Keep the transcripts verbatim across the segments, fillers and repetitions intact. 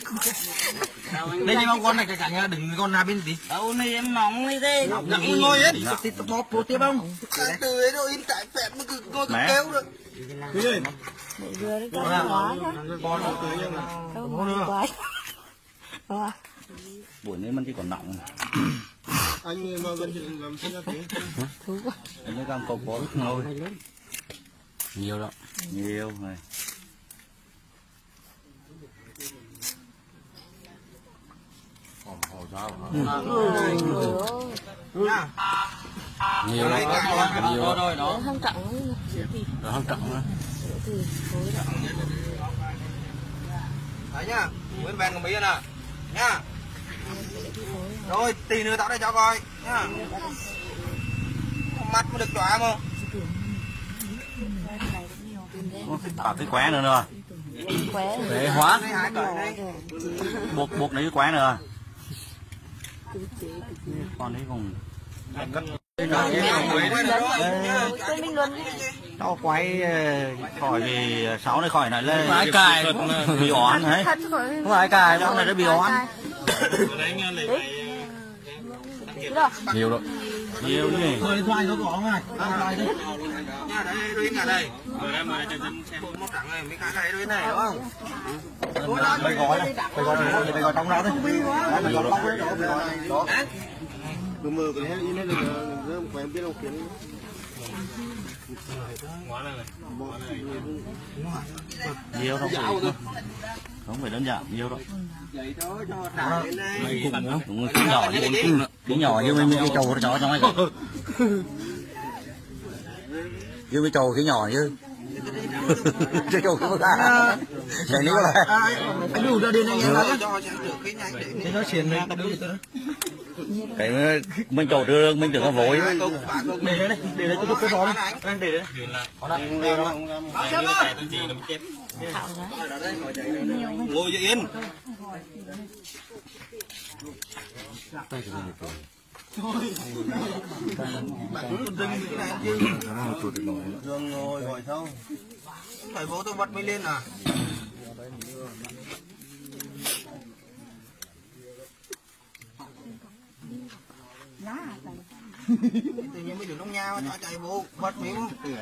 Đây nhưng mà con này cả nhà đừng con nào bên tí. Đâu này em nóng đi thế. Nặng ngồi hết. Tí bóp bóp tiếp không? Từ đấy rồi in tại phẹt nó cứ ngồi cứ kêu rồi. Đi đi. Vừa đấy con quá. Con nó tới nhưng mà. Không nữa. Quá. Buổi nay mình chỉ còn nặng. Anh mà gần làm sao thế? Thú quá. Anh đang cột bó ngồi. Nhiều đó. Nhiều này. Nhiều đấy, nhiều rồi đó. Không trọng Đó không trọng nữa. Đấy nhá, Nguyễn Văn còn bây giờ nè, nhá. Rồi, tí nữa tao đây cho coi, nhá. Mắt mới được chóa mà. Tạo cái quán nữa nữa. Khỏe. Để hóa. Buộc buộc lấy cái quán nữa. Con đấy còn cho quay khỏi vì sáu này khỏi này lên phải cài bị oán đấy không phải cài đâu này nó bị oán nhiều rồi nhiều như này Mời khoai nó có không ai? Khoai đấy. Nha, đấy, đây cả đây. Mời đây, mời đây cho dân xem mốt trắng này, mấy cái này đây này đúng không? Mày gói đấy. Mày gói mày gói trong đó đấy. Mày gói bóc đấy đó, mày gói này. Đó. Cứ mơ cái hết in hết được rồi, quen biết đâu kiến. nhiều đâu không phải đơn giản nhiều đâu Vậy thôi cho đại này. đúng rồi cái nhỏ như cái nhỏ như mấy cái trâu chó trong này như mấy trâu cái nhỏ như cái trâu cái bác này nữa là Anh đủ ra điên anh em đấy. Cho xem được cái nhanh để Thế nó xiên ra cái đứa đó. cái mình trâu đưa mình tưởng nó vội Để đây, để đây tôi cái phó đấy. Anh để đấy. Có đặt. Ngồi vậy yên. Thường ngồi gọi không? Phải vô tôi bắt mới lên à? Tự nhiên mới được trong nhà mà chạy vô bắt miếng.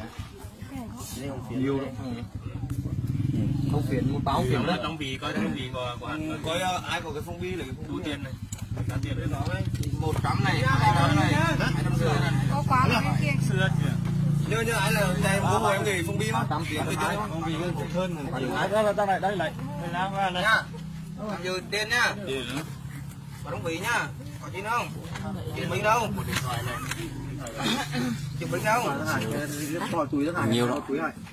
Nhiều đó. Không phiền một báo phiền đấy. Trong bì coi trong bì của của anh Coi ai có cái phong bì lấy cái phong bì tiền này. Giá tiền đấy nó đấy. một trăm này, hai trăm này, hai trăm rưỡi này. Có quá là bên kia. Xưa kìa. Như như ai là đây bố của em nghỉ phong bì mà. tám tiền phong bì hơn hơn. Đây là đây này, đây này. Đây là qua này. Nha. Giờ tiền nhá. Có đóng bì nhá. Có gì không? Chuyện bình đâu? Chuyện bình đâu? Bỏ túi ra nhiều đó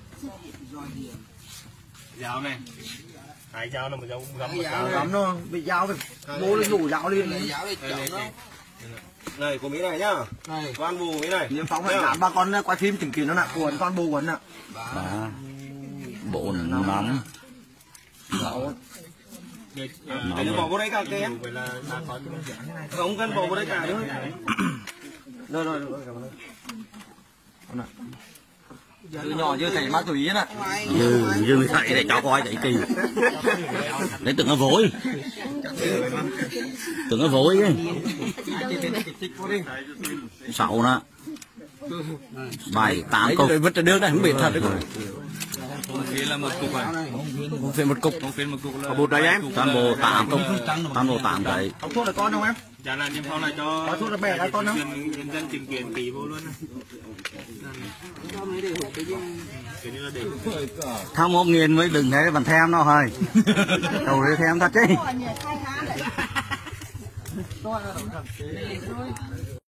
Dạo này. Hai dao nó mà dao gắm một Dao Lắm nó bị dao rồi. Bố lên rủ dao lên. Lấy giáo đi chọn nó. này của Mỹ này nhá. Này, Con bù Mỹ này. Niêm phóng phải làm ba con quay phim chỉnh kiến nó nặng cuốn con bù quấn ạ. ba bốn năm Cái nó bỏ vô đây cả kìa em. Không cần bỏ vô đây cả nữa. Rồi rồi rồi cảm ơn. Từ nhỏ như thầy ma túy nè. như như thầy để cho coi chạy kỳ để tưởng nó vội tưởng nó vội ấy sáu nè bảy tám cục Vứt ra nước này không bị thật đấy. Không phí là một cục à? Không phải một cục. Không phí một cục là. Bột đấy em. toàn bộ tám cục toàn bộ tám cái Có thuốc là con không em? Chả là niêm phong này cho. Có thuốc là bẻ lại con không? Nhân dân tìm kiếm tỷ vô luôn. Cái này là để. tham một nghìn mới đừng thế bằng thêm nó thôi đầu để thêm thật chứ